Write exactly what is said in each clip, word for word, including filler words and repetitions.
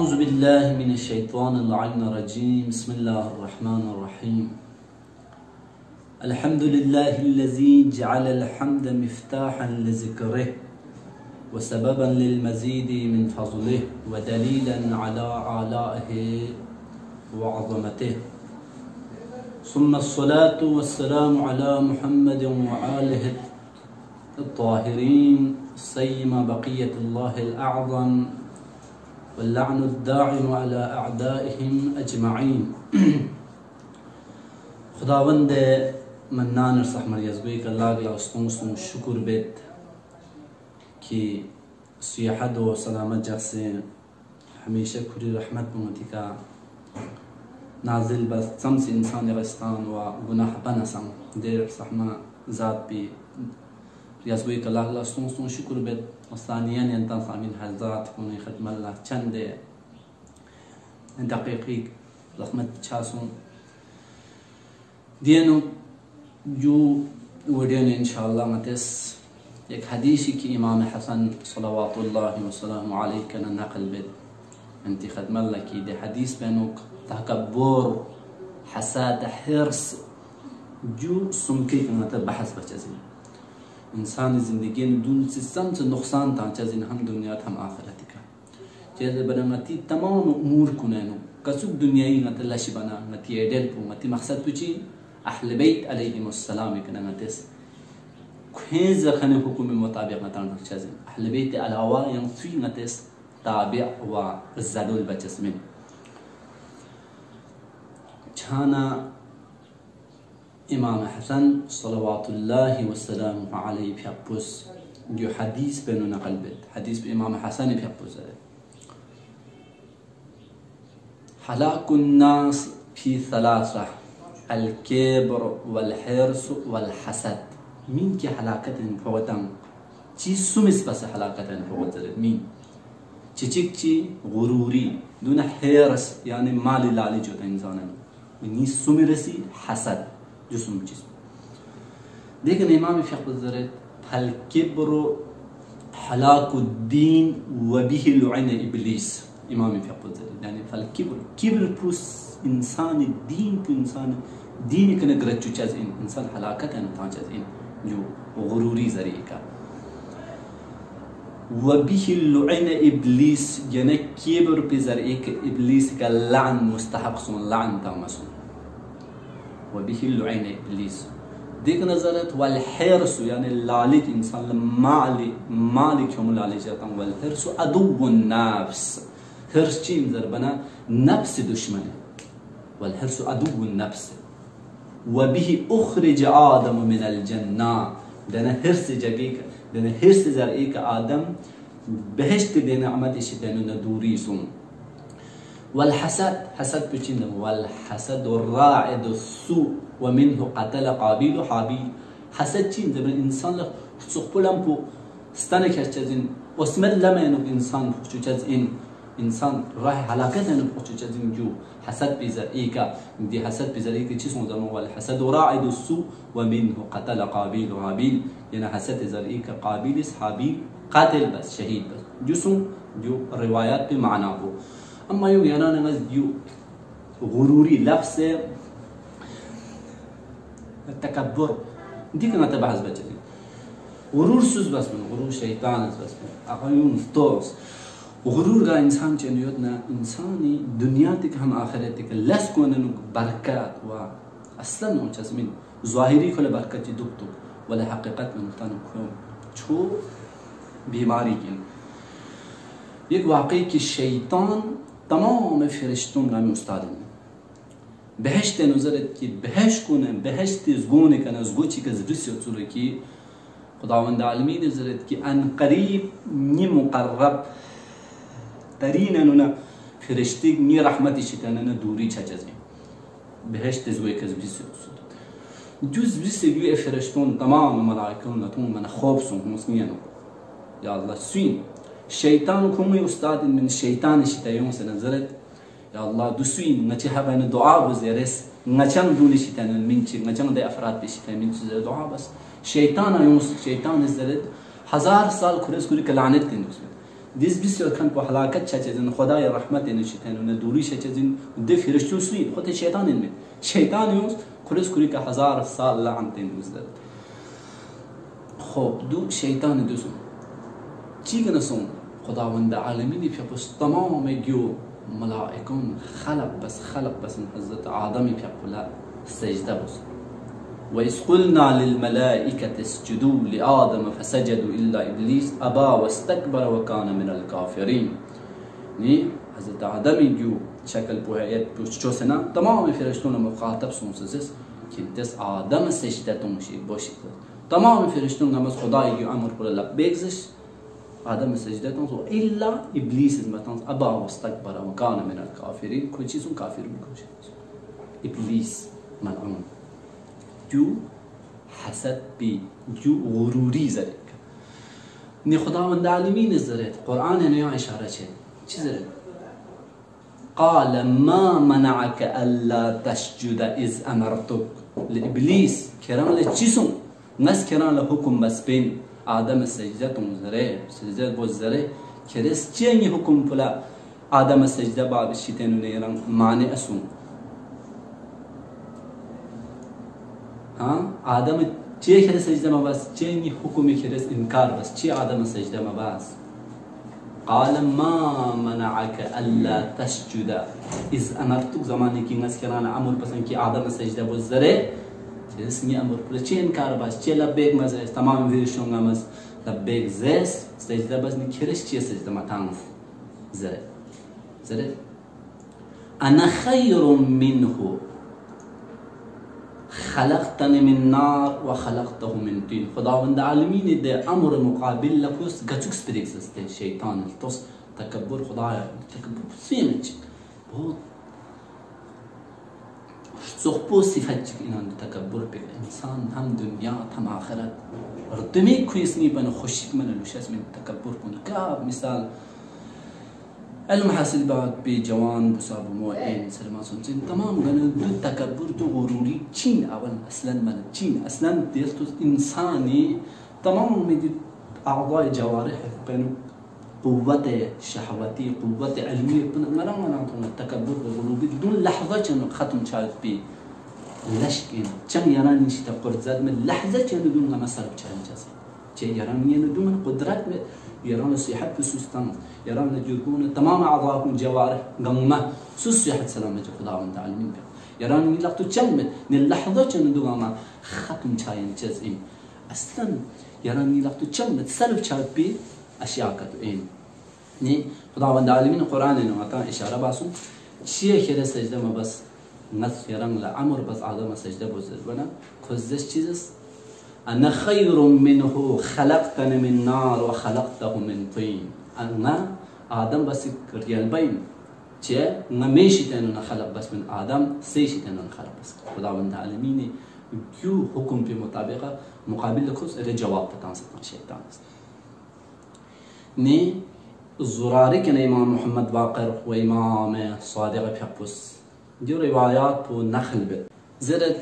अऊज़ु बिल्लाहि मिनश्शैतानिर्रजीम बिस्मिल्लाहिर्रहमानिर्रहीम अल्हम्दुलिल्लाहिल्लज़ी जअलल हम्द मिफ्ताहन लिज़िक्रिहि व सबबन लिलमज़ीदि मिन फ़ज़लिहि व दलीलन अला आलाइहि व अज़मतिहि सुम्मा अस्सलातु वस्सलामु अला मुहम्मदिन व आलिहि अत्ताहिरीन सय्यिमा बक़ियतुल्लाहिल अअज़म वल्लअनुद्दाइम अला अअदाइहिम अजमईन। खुदावंद मन्नान रहमत यज़गुई का लाख लाख स्तों शुक्र बेत कि सियाहत व सलामत जैसे हमेशा खुरी रहमत मुमती का नाजिल बस समस इंसान गस्तान व गुनाह बनसम देर सहमा ज़ात भी यज़गुई का लाख लाख स्तों शुक्र बेत मस्तानियन यंता सामिन हज़ात कोने खदमल्ला चंद दक़ीक़ी रहमत छासों दियनो जो वीडियो ने इंशाअल्लाह मतस एक हदीस की इमाम हसन सल्लल्लाहु वसल्लम अलैहि का नक़ल बेद अंति खदमल्ला की दे हदीस बेनो तकब्बुर हसद हिर्स जो सुमके का मतलब बहस बचज़ी इंसान ज़िंदगी दुन से सम से नुकसान था चज़िन हम दुनिया हम आखिरत का जैसे बनमती तमाम उमूर कुनैनो कसुक दुनियाई नत लश बना नती एडल पु मती मकसद तुची अहले बैत अलैहिमुस्सलाम के नमतेस खेज खने हुकुम मुताबिक नतान चज़िन अहले बैत अलावा यं सुई नतेस ताबिअ व ज़दुल बचस्मिन छाना इमाम हसन सल्लल्लाहु वसल्लम अलैहि फियपुस जो हदीस पे नक़ल बेत हदीस पे इमाम हसन फियपुस है हलाकुन नास फी सलासा अल किब्र वल हिर्स वल हसद मीन की हलाकत इन फवतन ची सुमिस बस हलाकत इन फवत मीन चिचिक ची गुरूरी दुन हिर्स यानी माल लालच होता इंसान नी सुमिरसी हसद जुस्म चीज़ लेकिन इमाम फ़िक़्ह फल किब्र हलाकुद्दीन व बिही लुअन इब्लीस इमाम फ़िक़्ह यानी फल किब्र किब्र पुस इंसान दीन को इंसान दीन के नगर चुचज़ इन इंसान हलाकत है ना चज़ इन जो गुरूरी ज़रिए का व बिही लुअन इब्लीस यानी किब्र पे ज़रिए के इब्लीस का लान मुस्तहक़ सुन लान तामसुन वबिही लुअन इब्लीस देख नजरत वल हिर्स यानी लालिच इंसान माल माल क्यों लालिच जाता हूँ वल हिर्स अदुव्वुन नफ्स हिर्स चीन जर बना नफ्स दुश्मन वल हिर्स अदुव्वुन नफ्स वबिही उखरिज आदम मिनल जन्ना देना हिर्स जगह देना हिर्स जर एक आदम बहश्त देना अमद इश देना दूरी सुन वल हसद हसद पिचिन वल हसद राइद सु व मिन्हु क़तल क़ाबील हाबील हसद चीन जब इंसान ल सुखपुलम पु स्तन खर्चजिन उसमें लमेन इंसान पुचुचज इन इंसान राह हलाकत है पुचुचज जो हसद पिजर एका दि हसद पिजर एक चीज हो जम वल हसद राइद सु व मिन्हु क़तल क़ाबील हाबील यानी हसद जर एक क़ाबील हाबील कातिल बस शहीद बस जुसुम जो रिवायात पे माना हो अम्मा यूँ याना नमज यू गुरूरी लफ्ज़ तकब्बुर दिख ना तबाहस बच्चे गुरूर सुस बस में गुरूर शैतान बस में अक़यून तोस गुरूर का इंसान चनियत ना इंसानी दुनिया तक हम आखिरत तक लस को न बरकत व असलन हो चस्मिन ज़ाहिरी खुले बरकत दुख तो वाले हकीकत में तन खो छो बीमारी की एक वाक़ई की शैतान तमाम फरिश्तों नाम उस्ताद हैं बहश्त नज़रत की बहश को न बहश्त ज़गोने का नज़गोची का ज़रिए चुरे की खुदावंद आलमीन नज़रत की अन करीब नि मुक़र्रब तरीन न फरिश्ते नि रहमत शितन न दूरी छचज़े बहश्त ज़गोए का ज़रिए जुज़ बिसे जो फरिश्तों तमाम मलाइकों न तुम मन खौफ सुन मुस्लिम या अल्लाह सुन शैतान को मैं उस्ताद min शैतान शितायों से नजरत या अल्लाह दुसवी नचे हबन दुआ बज़ेरस नचंग दूनी शितान मिंच नचंग दे अफराद पे शितान मिंच दुआ बस शैतान आयों शैतान नजरत हजार साल खुरस कुरी कलानत दिन उसमें दिस बिस खन को हलाकत छचजन खुदा या रहमत ने शैतान ने दूरी छचजन दे फरिश्तों सुई होते शैतान में शैतान यूस खुरस कुरी का हजार साल लानते नजर خوب دو شیطان دوسو چی کنسون خداوند عالمینی پیپوس تمام گیو ملائکون خلق بس خلق بس حضرت آدمی پیپولا سجده بس وإذ قلنا للملائكة اسجدوا لآدم فسجدوا إلا إبليس أبى واستكبر وكان من الكافرين ني حضرت آدمی گیو شکل پوهیت پوش چوسنا تمام فرشتون مخاطب سونسز كنتس آدم سجده تونشي بوشي تمام فرشتون نماز خدای کی امر پر لبیکش آدم سجده تونسو الا ابلیس متانس ابا واستكبر وكان من الكافرين كل چیزون کافر میکنه ابلیس ملعون جو حسد بی جو غروری زرک نی خداوند عالمین زرت قرآن نیا اشاره چه چی زرت قال ما منعك الا تسجد اذ امرتك لابلیس کرام لچیسون ناس كران لحكم بس بين آدم السجدة تنزره سجدة بوزره كرس چيني حكم فلا آدم السجدة باب الشيطان نيران معنى أسون ها آدم چه كرس سجدة ما بس چيني حكم كرس إنكار بس چه آدم السجدة ما بس قال ما منعك ألا تسجد إذ أمرتك زماني كي ناس كران عمل بس كي آدم السجدة بوزره اسمي امر بلچين كار باس چه لبيك مز تمام فيرشون مز لبيك زس سجده بس نكرش چه سجده متانف زره زره انا خير منه خلقتني من نار وخلقته من طين خداوند عالمين ده امر مقابل لكوس گچوكس بريكس شيطان التوس تكبر خدايا تكبر سينج बहुत صحبو صفت اینان تکبر به انسان هم دنیا هم آخرت ردمی کویسنی بنا خوشی من لوشاس من تکبر کن کاب مثال المحاسل بعد بجوان بصاب موعين سلمان سنتين تمام قالوا دو تكبر دو غروري چين اول اصلا من چين اصلا ديرتو انساني تمام مدي اعضاء جوارح بنو قوة شهوتي قوة علمية بنا مرة مرة التكبر والغلو بدون لحظة كانوا ختم شايف بي لشكين كم يراني شيء تقول زاد من لحظة كانوا دون ما مسار بشان جزء شيء يراني دون من قدرات يراني صيحة بسوستان يراني جربون تمام أعضاءكم جوارح قمة سوس صيحة سلامة خدا من تعلمين بها يراني لقطو كم من اللحظة كانوا دون ما ختم شاين جزء أصلا يراني لقطو كم تسلف شايف بي أشياء كتوين ني خداوند عالمين القرآن إنه عطا إشارة باسون شيء كده سجدة ما بس نص يران لعمر بس آدم سجدة بوزر بنا كوزش چيزس أنا خير منه خلقتني من نار وخلقته من طين أنا آدم بس ريال بين چه نميشي تنو نخلق بس من آدم سيشي تنو نخلق بس خداوند عالمين كيو حكم بمطابقة مقابل لكوز إذا جواب تتانسط مع شيطان ني الزراري كان إمام محمد باقر وإمام صادق بحبوس دي روايات بو نخل بت زرد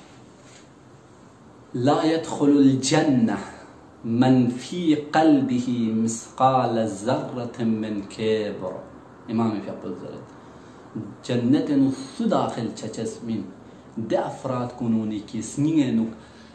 لا يدخل الجنة من في قلبه مثقال ذرة من كبر إمام بحبوس زرد جنة نص داخل تشسمين دي أفراد كونوني كي سنينك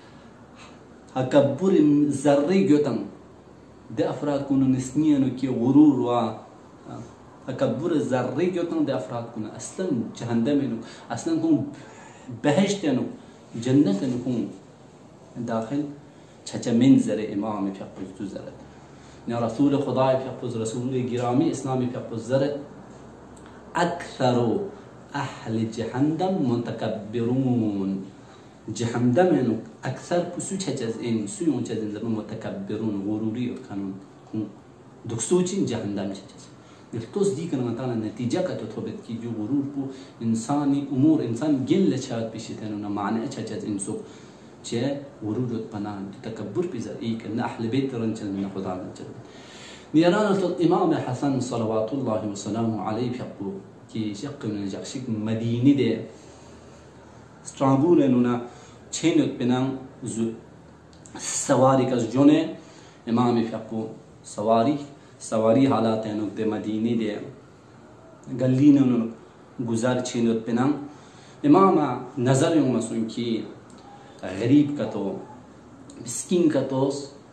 هكبر ذري جوتن ده أفراد كونوا نسنيانو كي غرور و تكبر الذري جوتن ده أفراد كونوا أصلا جهنمينو أصلا كون بهشتينو جنتينو كون داخل چچا من زره إمام فيقوز تو زره يا رسول خداي فيقوز رسول جرامي إسلامي فيقوز زره أكثر أهل جهنم متكبرون جهنم إنه أكثر بسوي حجز إن سوي حجز إن زمان متكبرون غروري كانون دكسوجين جهنم حجز نفتوس دي كنا مثلا نتيجة كتوبت كي جو غرور بو إنساني أمور إنسان جل لشات بيشتنو نمعنى حجز إنسو چه غرور بنان تكبر بيزر إيه كنا أهل بيت رنجل من خدا رنجل نيران الإمام حسن صلوات الله وسلامه عليه يقول كي شق من جاكشك مدينة ده استرانبول انونا چينوت بنان سواري كز جونه امام فيقو سواري सवारी हालात हैं नुक दे मदीने दे गली ने गुजार छीनोत पिनांग इमाम नजर यूं मसून की गरीब का तो मिस्किन का तो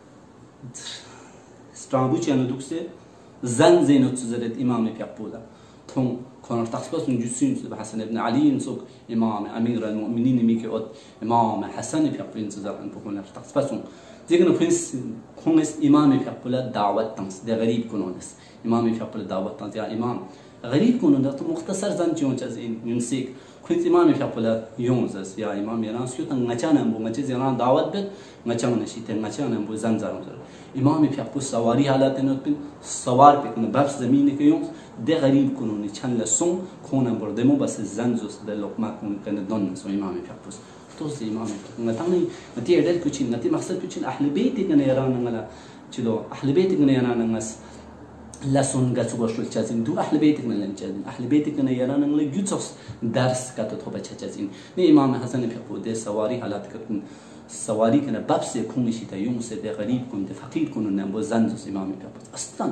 स्ट्राबू चैन दुख से जन ज़ैनुत ज़रत इमाम प्यापोला थों कौन तख्बस जुस्सिन हसन इब्न अली इंसुक इमाम अमीर अल-मुमिनीन मिके और इमाम हसन प्यापोइन ज़रत पुकन तख्बस जिगन फिंस खुंस इमाम प्यापोला दावत तंस दे गरीब कुनोनस इमाम प्यापोला दावत तंस या इमाम गरीब कुनोनस तो मुख्तसर जन चों चज युनसिक खुंस इमाम प्यापोला योंस या इमाम याना स्युत ngachana mbu ngache yana दावत बे ngachang नशी ते ngachana mbu जन जर इमाम प्यापो सवारी हालात ने पिन सवार पे कन बाप जमीन के यों दे गरीब कुनोन छन ल सों खोना बर देमो बस जंजुस दे लोकमा कुन कन दोन सो इमाम प्यापो तो से इमाम ngataनी नती एडल कुछ नती मकसद कुछ अहले बैत कन यारान ngala चलो अहले बैत कन यारान ngas lasun gatsu goshul chazin du ahle beit kन लन chazin ahle beit kन yaran ngla gyutsos dars ka to thoba chazin ni imam hasan प्यापो दे सवारी हालात कन सवारी कन बाप से खून शिता यूं से दे गरीब कुन दे फकीर कुन न बो जंजुस इमाम प्यापो अस्तन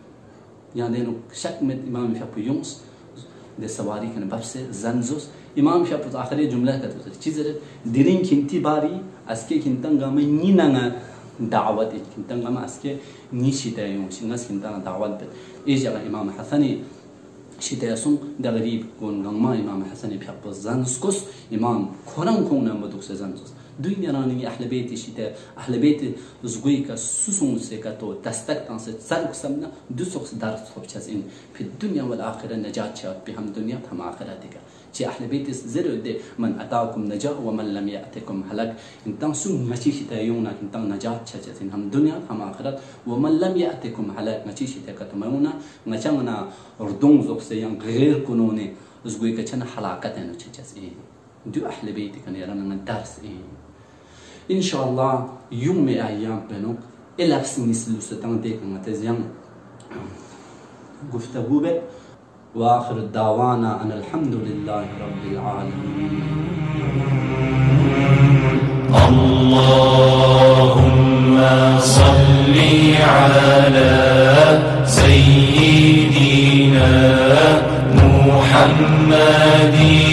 या देनो शक में इमाम प्यापो यूं दे सवारी कन बाप से जंजुस इमाम प्यापो आखिरी जुमला का तो चीज दिरिन खिंती बारी अस्के खिंतंगा में नी नंगा दावत खिंतंगा में अस्के नी शिता यूं सिंगस खिंतना दावत बे ए जगह इमाम हसनी शिता सुं दे गरीब कुन गंमा इमाम हसनी प्यापो जंजुस इमाम खोरंग खों न बदुक से जंजुस दुनिया रानी अहले बैत शिता अहले बैत زغوي का सुसुं से का तो तस्तक तंस सर समना दुसुख दर सब चीज़ في الدنيا والآخرة نجاة شات بهم دنيا هم آخرتك شيء أهل بيت زر ده من أتاكم نجاة ومن لم يأتكم هلاك إنتان سون ماشي شتا يونا إنتان نجاة شات هم دنيا هم آخرت ومن لم يأتكم هلاك ماشي شتا كتمونا نجانا ردون زوج سيان غير كونوني زغوي كشنا حلاقة إنه شيء إيه دو أهل بيت كان يرانا درس إيه إن شاء الله يوم من أيام بنوك إلا بسني سلوستان ديك متزيان قفتبو به وآخر الدعوانا أن الحمد لله رب العالمين. اللهم صل على سيدنا محمد